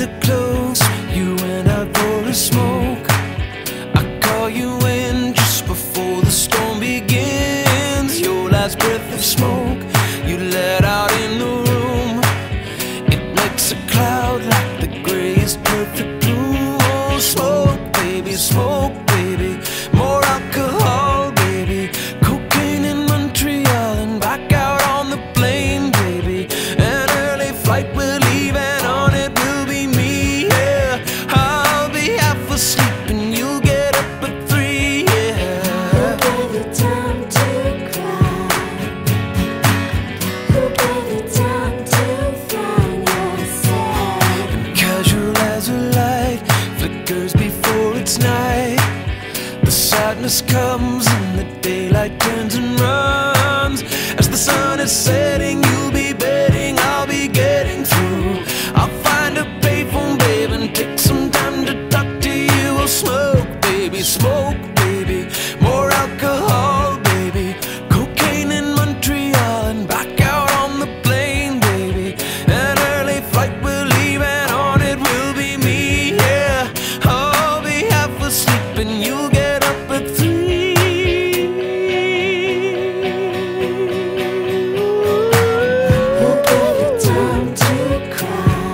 weather close, you went out for a smoke. I call you in just before the storm begins. Your last breath of smoke you let out in the room, it makes a cloud like the grayest perfect blue. Oh, smoke baby, smoke baby, more alcohol baby, cocaine in Montreal and back out on the plane baby. An early flight we're leaving on, it will be me, yeah. I'll be half asleep and you'll get up at 3, yeah. Who gave you time to cry? Who gave you time to find yourself? And casual as a light flickers before it's night, the sadness comes and the daylight turns and runs. As the sun is setting, you'll be betting I'll be getting through. I'll find a payphone, babe, and take some time to talk to you. Oh, smoke baby, smoke baby, more alcohol baby, cocaine in Montreal and back out on the plane baby. An early flight we're leaving on, it will be me, yeah. I'll be half asleep and you'll get up at 3. Who gave you time to cry?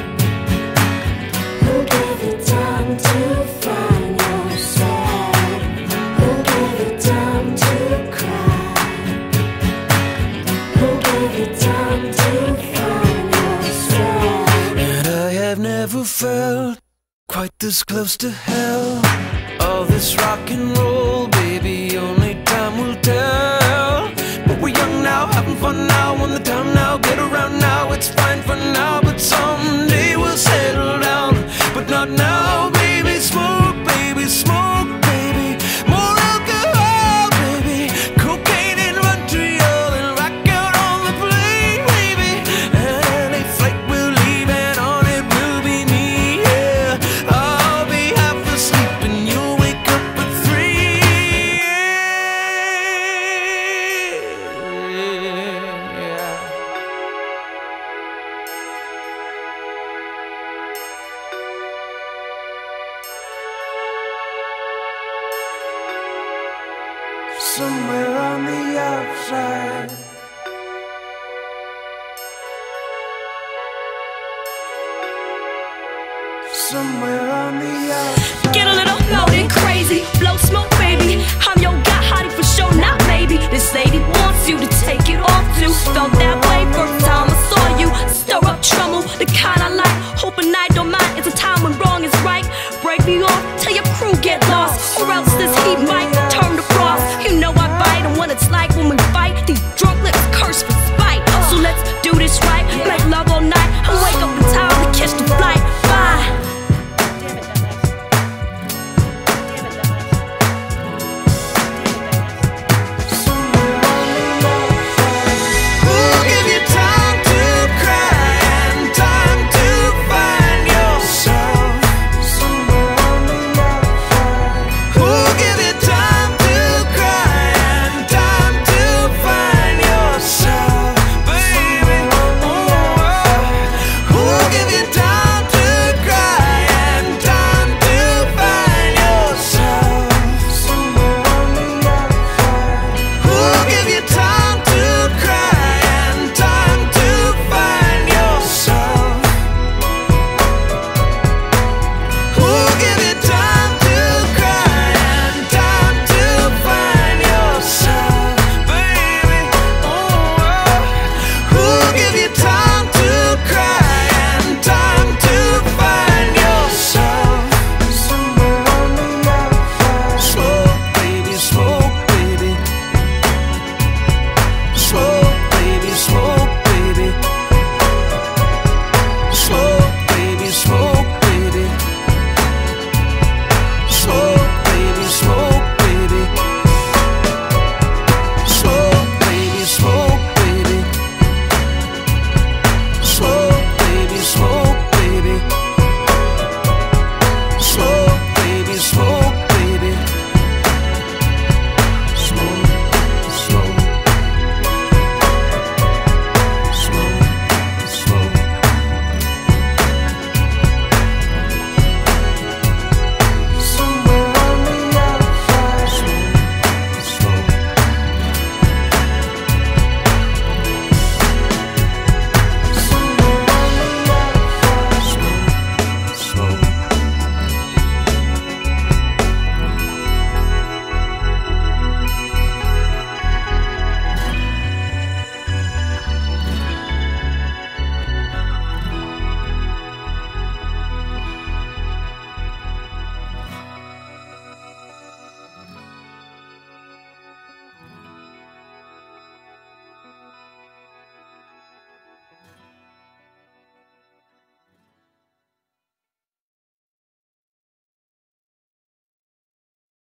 Who gave you time to find yourself? Who gave you time to cry? Who gave you time to find yourself? And I have never felt quite this close to hell. All this rock and roll, baby, only time will tell. But we're young now, having fun now, on the time now, get around now, it's fine for now. But someday we'll settle down, but not now, baby. Smoke baby, smoke baby, more alcohol baby, cocaine in Montreal and rock out on the plane baby. An early flight we're leaving on, it will be me, yeah. I'll be half asleep and you'll wake up at 3, yeah. Somewhere on the outside, somewhere on the outside. Get a little loaded, crazy, blow smoke, baby. I'm your guy, hottie for sure, not maybe. This lady wants you to